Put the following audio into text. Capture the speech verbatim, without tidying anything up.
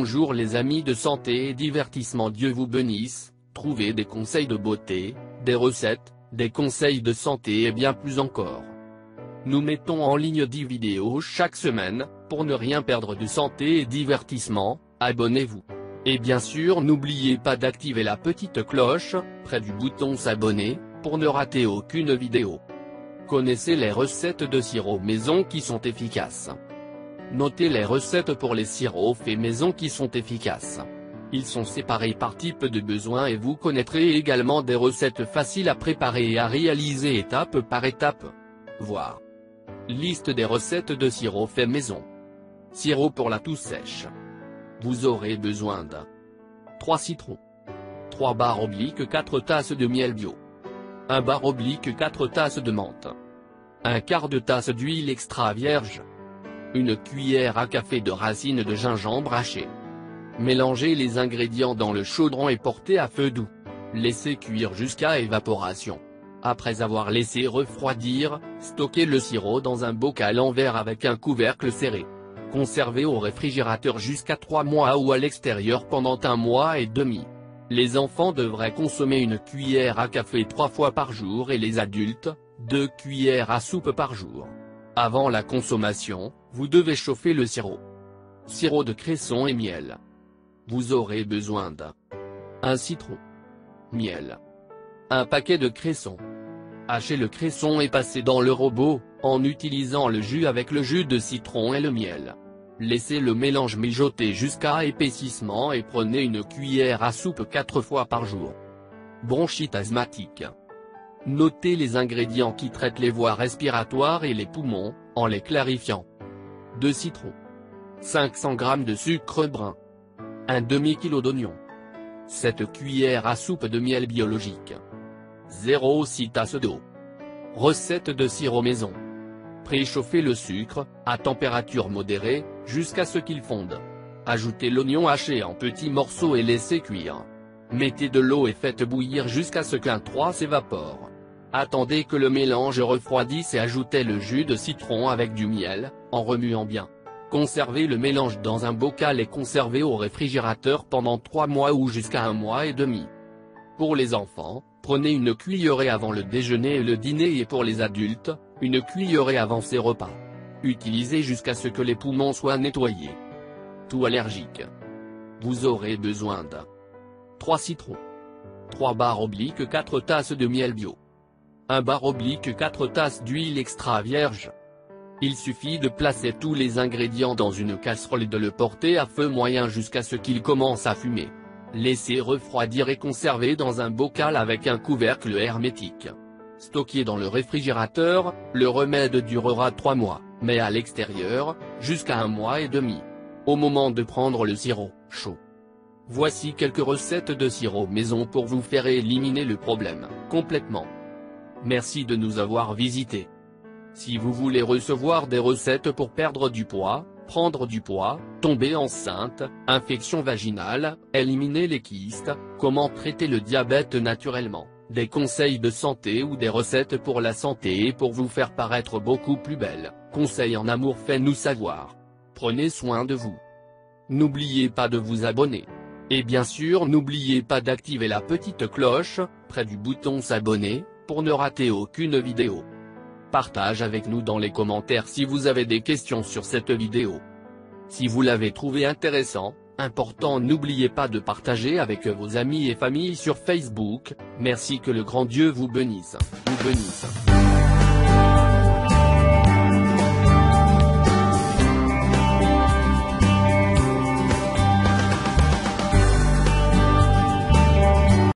Bonjour les amis de santé et divertissement, Dieu vous bénisse. Trouvez des conseils de beauté, des recettes, des conseils de santé et bien plus encore. Nous mettons en ligne dix vidéos chaque semaine, pour ne rien perdre de santé et divertissement, abonnez-vous. Et bien sûr n'oubliez pas d'activer la petite cloche, près du bouton s'abonner, pour ne rater aucune vidéo. Connaissez les recettes de sirop maison qui sont efficaces. Notez les recettes pour les sirops faits maison qui sont efficaces. Ils sont séparés par type de besoin et vous connaîtrez également des recettes faciles à préparer et à réaliser étape par étape. Voir. Liste des recettes de sirop fait maison. Sirop pour la toux sèche. Vous aurez besoin de trois citrons, trois barres obliques quatre tasses de miel bio, un bar oblique quatre tasses de menthe, un quart de tasse d'huile extra vierge, une cuillère à café de racines de gingembre hachées. Mélangez les ingrédients dans le chaudron et portez à feu doux. Laissez cuire jusqu'à évaporation. Après avoir laissé refroidir, stockez le sirop dans un bocal en verre avec un couvercle serré. Conservez au réfrigérateur jusqu'à trois mois ou à l'extérieur pendant un mois et demi. Les enfants devraient consommer une cuillère à café trois fois par jour et les adultes, deux cuillères à soupe par jour. Avant la consommation, vous devez chauffer le sirop. Sirop de cresson et miel. Vous aurez besoin de un citron, miel, un paquet de cresson. Hachez le cresson et passez dans le robot, en utilisant le jus avec le jus de citron et le miel. Laissez le mélange mijoter jusqu'à épaississement et prenez une cuillère à soupe quatre fois par jour. Bronchite asthmatique. Notez les ingrédients qui traitent les voies respiratoires et les poumons, en les clarifiant. deux citrons, cinq cents grammes de sucre brun, un demi-kilo d'oignons, sept cuillères à soupe de miel biologique, zéro virgule six tasses d'eau. Recette de sirop maison. Préchauffez le sucre, à température modérée, jusqu'à ce qu'il fonde. Ajoutez l'oignon haché en petits morceaux et laissez cuire. Mettez de l'eau et faites bouillir jusqu'à ce qu'un trois s'évapore. Attendez que le mélange refroidisse et ajoutez le jus de citron avec du miel, en remuant bien. Conservez le mélange dans un bocal et conservez au réfrigérateur pendant trois mois ou jusqu'à un mois et demi. Pour les enfants, prenez une cuillerée avant le déjeuner et le dîner et pour les adultes, une cuillerée avant ces repas. Utilisez jusqu'à ce que les poumons soient nettoyés. Toux allergique. Vous aurez besoin de trois citrons, trois barres obliques quatre tasses de miel bio, un bar oblique quatre tasses d'huile extra vierge. Il suffit de placer tous les ingrédients dans une casserole et de le porter à feu moyen jusqu'à ce qu'il commence à fumer. Laissez refroidir et conserver dans un bocal avec un couvercle hermétique. Stocké dans le réfrigérateur, le remède durera trois mois, mais à l'extérieur, jusqu'à un mois et demi. Au moment de prendre le sirop chaud. Voici quelques recettes de sirop maison pour vous faire éliminer le problème, complètement. Merci de nous avoir visités. Si vous voulez recevoir des recettes pour perdre du poids, prendre du poids, tomber enceinte, infection vaginale, éliminer les kystes, comment traiter le diabète naturellement, des conseils de santé ou des recettes pour la santé et pour vous faire paraître beaucoup plus belle, conseils en amour, faites-nous savoir. Prenez soin de vous. N'oubliez pas de vous abonner. Et bien sûr n'oubliez pas d'activer la petite cloche, près du bouton s'abonner, pour ne rater aucune vidéo. Partage avec nous dans les commentaires si vous avez des questions sur cette vidéo. Si vous l'avez trouvé intéressant, important, n'oubliez pas de partager avec vos amis et familles sur Facebook. Merci, que le grand Dieu vous bénisse, vous bénisse.